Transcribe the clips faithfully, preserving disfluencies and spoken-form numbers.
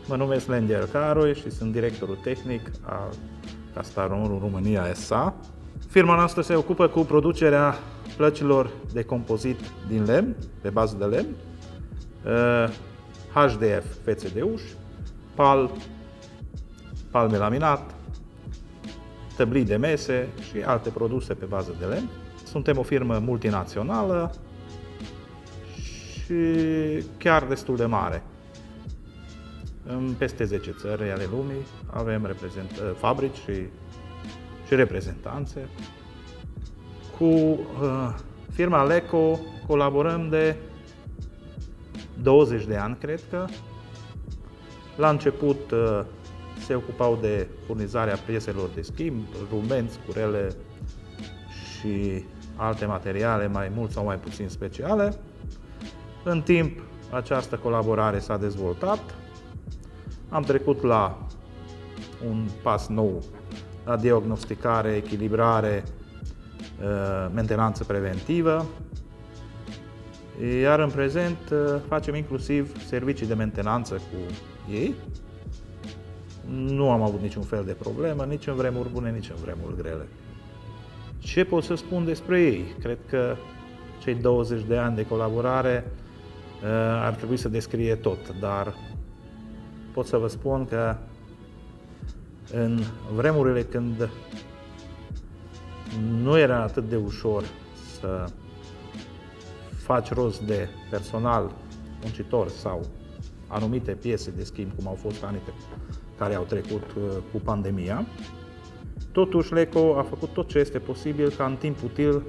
Mă numesc Lenger Caroi și sunt directorul tehnic al Castaroru România S A. Firma noastră se ocupă cu producerea plăcilor de compozit din lemn, pe bază de lemn, H D F, fețe de uși, pal, palme laminat, tăblii de mese și alte produse pe bază de lemn. Suntem o firmă multinațională și chiar destul de mare. În peste zece țări ale lumii avem reprezent, fabrici și, și reprezentanțe. Cu uh, firma Leco colaborăm de douăzeci de ani, cred că. La început uh, se ocupau de furnizarea pieselor de schimb, rumenți, curele și alte materiale mai mult sau mai puțin speciale. În timp, această colaborare s-a dezvoltat. Am trecut la un pas nou, la diagnosticare, echilibrare, mentenanță preventivă, iar în prezent facem inclusiv servicii de mentenanță cu ei. Nu am avut niciun fel de problemă, nici în vremuri bune, nici în vremuri grele. Ce pot să spun despre ei? Cred că cei douăzeci de ani de colaborare ar trebui să descrie tot, dar pot să vă spun că în vremurile când nu era atât de ușor să faci rost de personal muncitor sau anumite piese de schimb, cum au fost anii care au trecut cu pandemia, totuși Leco a făcut tot ce este posibil ca în timp util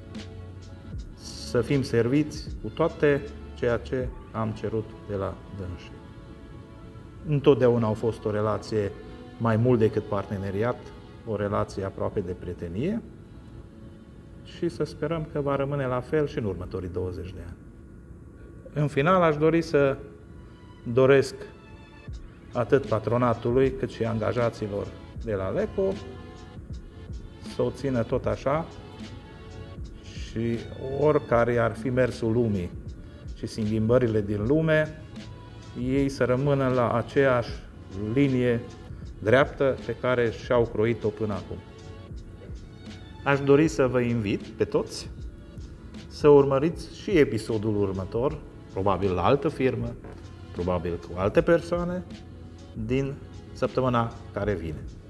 să fim serviți cu toate ceea ce am cerut de la dânsii. Întotdeauna au fost o relație mai mult decât parteneriat, o relație aproape de prietenie și să sperăm că va rămâne la fel și în următorii douăzeci de ani. În final, aș dori să doresc atât patronatului cât și angajaților de la Leco să o țină tot așa și oricare ar fi mersul lumii și schimbările din lume, ei să rămână la aceeași linie dreaptă pe care și-au croit-o până acum. Aș dori să vă invit pe toți să urmăriți și episodul următor, probabil la altă firmă, probabil cu alte persoane, din săptămâna care vine.